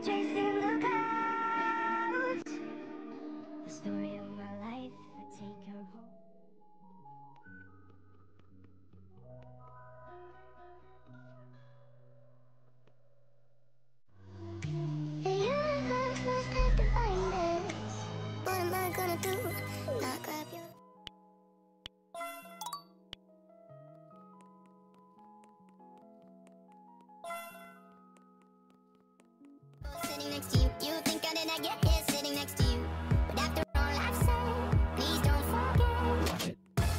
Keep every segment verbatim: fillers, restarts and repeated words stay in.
chasing the clouds. The story of my life, I take her home. The universe must have defined us. What am I gonna do? Not grab your sitting next to you. You think how did I get here sitting next to you? But after all I've said, please don't forget.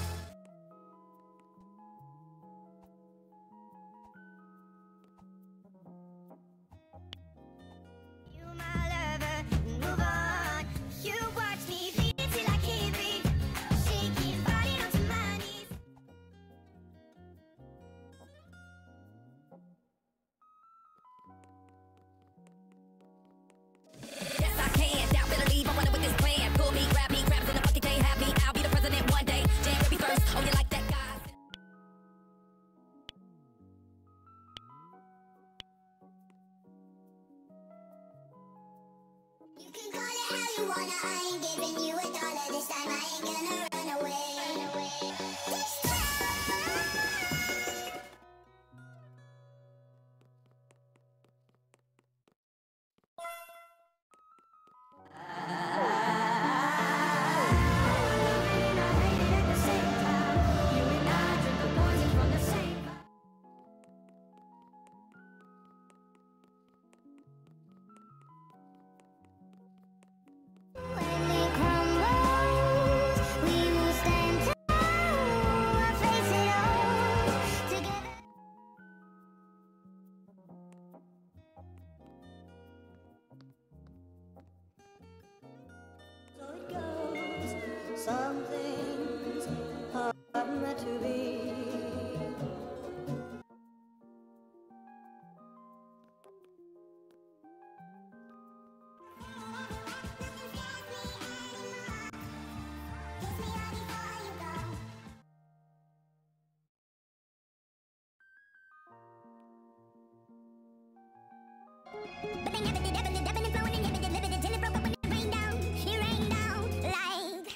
You my lover, move on. You watch me bleed till I can't breathe. Shaking body onto my knees. Yes, I can. Doubt, better leave. I wonder what this plan. Pull me, grab me, grab us in the bucket, can't have me. I'll be the president one day. Jam me first. Oh, you like that, guys? You can call it how you wanna. I ain't giving you a dollar this time. I ain't gonna run away. Run away. This time. When it crumbles, we will stand tall and face it all together. So it goes. Some things are meant to be. But they never did, ever did, ebbing and flowing and never delivered it till it broke up when it rained down. It rained down like.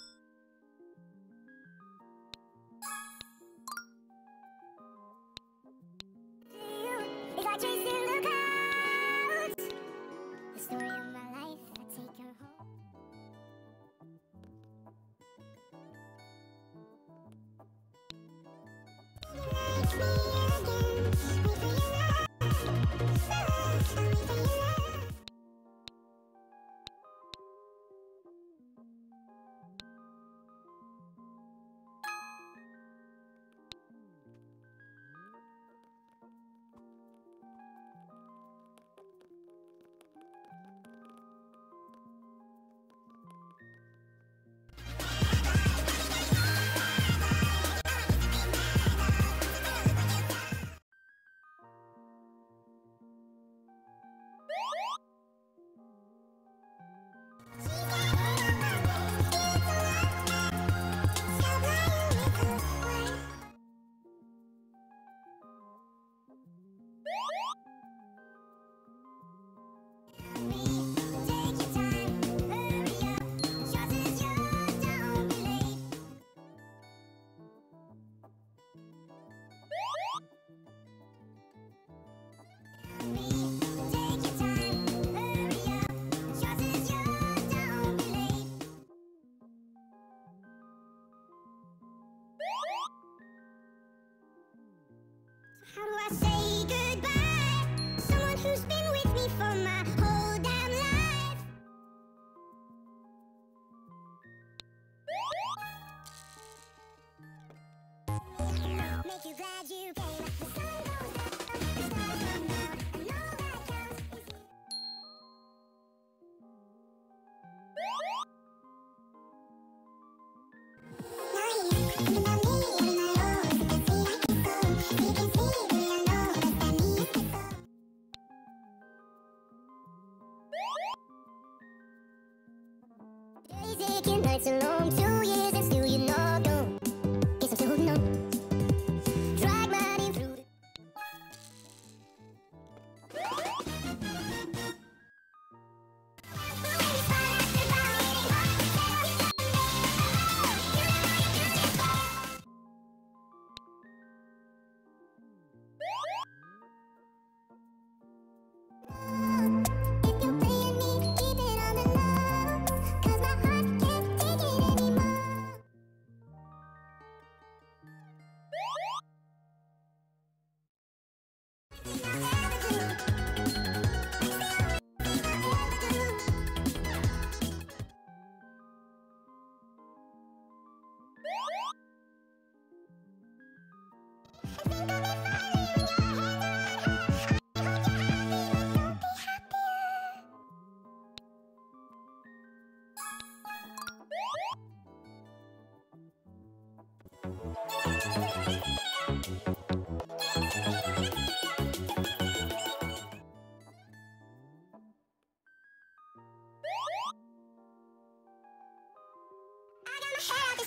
To you, it's like chasing the clouds. The story of my life, I take her home. You like me again, wait for your love. I'll wait for your love. How do I say goodbye? Someone who's been with me for my whole damn life. Make you glad you came. The sun goes down, the stars come out, and all that counts is you. Now you think about me every night. Oh, you can see like it's so. You can see me, I know that that means it's so. Days aching, nights are long, two years and still you're not gone. Guess I'm still holding on. Drag my name I got my head out